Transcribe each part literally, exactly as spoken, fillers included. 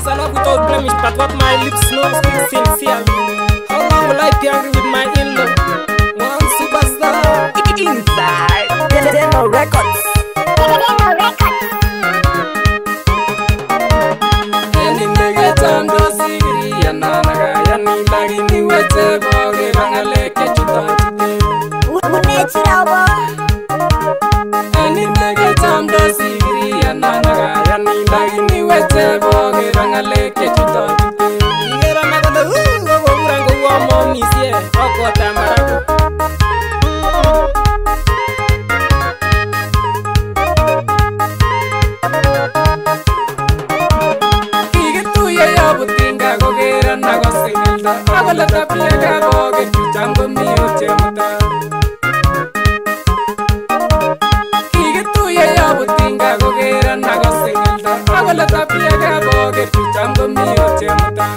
Yes, I love without blemish, but what my lips know speaks sincere. How long will I be angry with my in-law? One superstar inside Deno Records. Deno Records. Any nigga time do see yana naga yani lagi ni wete boge bangale ke chuta chute. Unechira bo. Any nigga time do see yana naga yani lagi ni wete boge bangale ke chuta chute. Ingera naga da uh wo urango wo mo misie oko tamarago. Agala tapia ga boge chuchango mio chemuta. Kige tuye ya butinga gogera nago singilda. Agala tapia ga boge chuchango mio chemuta.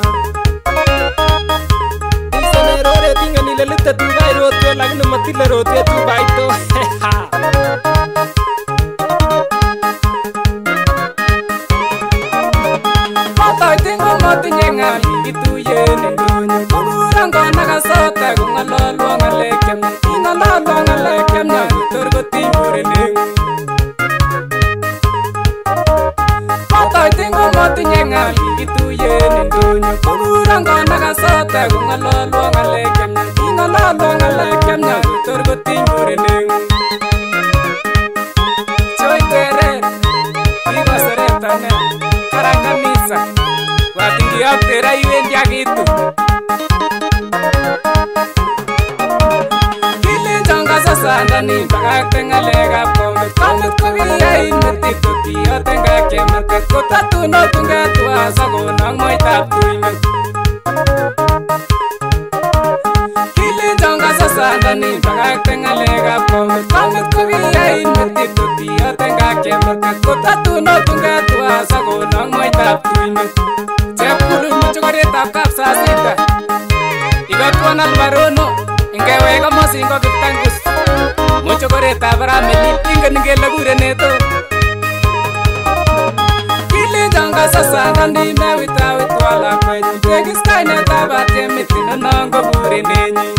Isane rore tinga ni lelita tu bai rote lagno matile rote tu bai to. Mata tingo mati nyenga ituye ni Rangana kasata kungalalo ngalekem, ingalalo ngalekem na turguti murining. Patay tingo mati nyengal ituye nindunyo. Rangana kasata kungalalo ngalekem, ingalalo ngalekem na turguti murining. Choy tere, iba seretane, karakamisa. Watingi up tera iwen jagitu. Sanda ni baga tenga lega pombe Kamet kubiya inmeti tuti o tenga kemete Kota tu no tunga tua sago nang moi tap tuime Kili jonga sa sanda ni baga tenga lega pombe Kamet kubiya inmeti tuti o tenga kemete Kota tu no tunga tua sago nang moi tap tuime Jep kulu muchukari tap kap sa sita Iga tuan alvarono Ingewe kamo singo kitangus Mucho coreta para meli inga ninge lagure neto Kili jonga sasa nandi me wita witwala kwenye Tegi sky neta bate mitina nango buri nenyi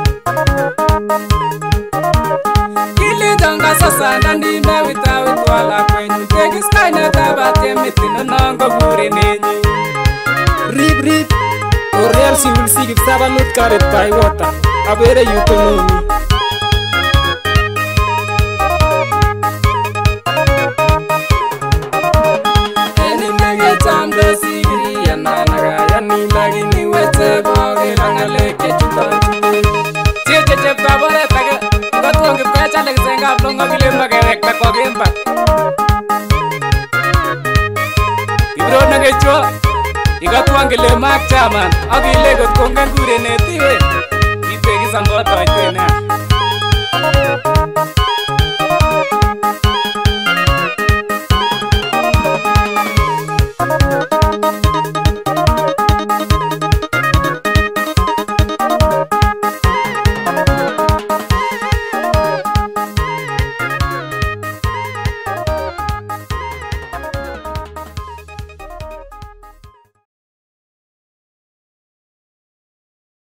Kili jonga sasa nandi me wita witwala kwenye Tegi sky neta bate mitina nango buri nenyi Rip rip Or else you will see if Saba not carried by water Abere you to know me Igatuangile mak chaman agile got kongen gure netiwe ipegi samboto itena